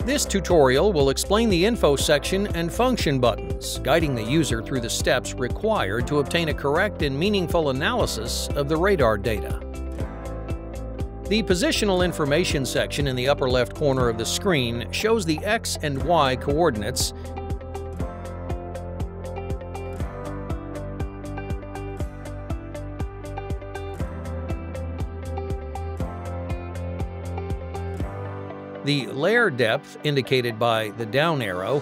This tutorial will explain the info section and function buttons, guiding the user through the steps required to obtain a correct and meaningful analysis of the radar data. The positional information section in the upper left corner of the screen shows the X and Y coordinates, the layer depth indicated by the down arrow,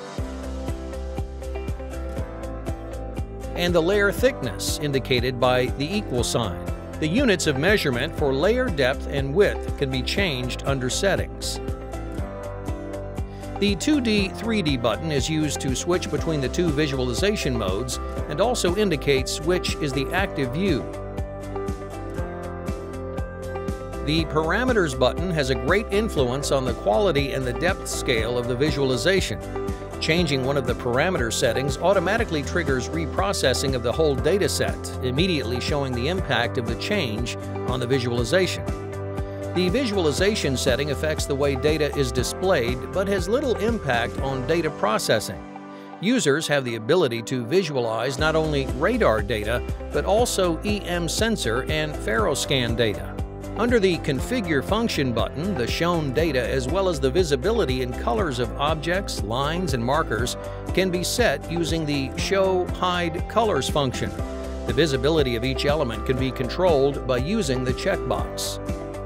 and the layer thickness indicated by the equal sign. The units of measurement for layer depth and width can be changed under Settings. The 2D, 3D button is used to switch between the two visualization modes and also indicates which is the active view. The Parameters button has a great influence on the quality and the depth scale of the visualization. Changing one of the parameter settings automatically triggers reprocessing of the whole dataset, immediately showing the impact of the change on the visualization. The visualization setting affects the way data is displayed, but has little impact on data processing. Users have the ability to visualize not only radar data, but also EM sensor and ferroscan data. Under the Configure function button, the shown data as well as the visibility and colors of objects, lines, and markers can be set using the Show Hide Colors function. The visibility of each element can be controlled by using the checkbox.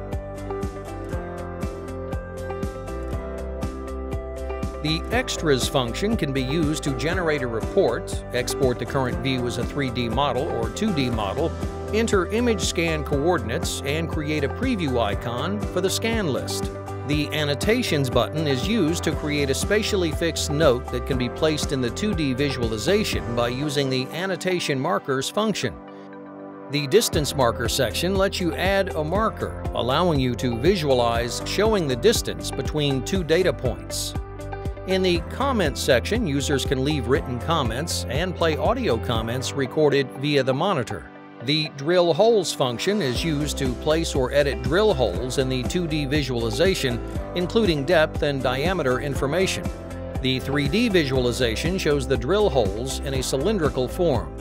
The Extras function can be used to generate a report, export the current view as a 3D model or 2D model, enter image scan coordinates, and create a preview icon for the scan list. The Annotations button is used to create a spatially fixed note that can be placed in the 2D visualization by using the Annotation Markers function. The Distance Marker section lets you add a marker, allowing you to visualize showing the distance between two data points. In the Comments section, users can leave written comments and play audio comments recorded via the monitor. The Drillholes function is used to place or edit drill holes in the 2D visualization, including depth and diameter information. The 3D visualization shows the drill holes in a cylindrical form.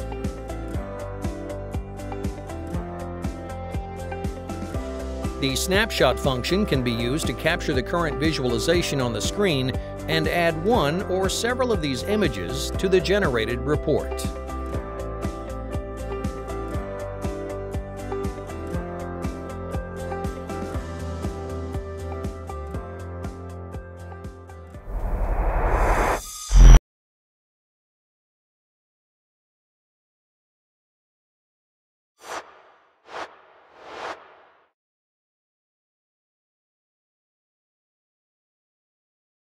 The Snapshot function can be used to capture the current visualization on the screen and add one or several of these images to the generated report.